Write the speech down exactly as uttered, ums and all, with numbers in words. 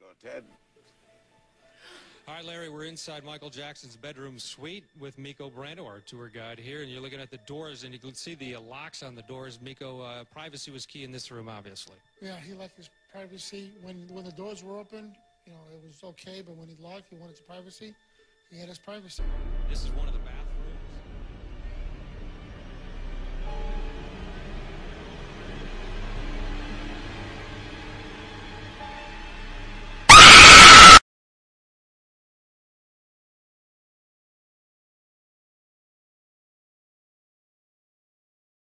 Go, Ted. All right, Larry, we're inside Michael Jackson's bedroom suite with Miko Brando, our tour guide here, and you're looking at the doors, and you can see the uh, locks on the doors. Miko, uh, privacy was key in this room, obviously. Yeah, he liked his privacy. When when the doors were open, you know, it was okay, but when he locked, he wanted his privacy. He had his privacy. This is one of the bathrooms.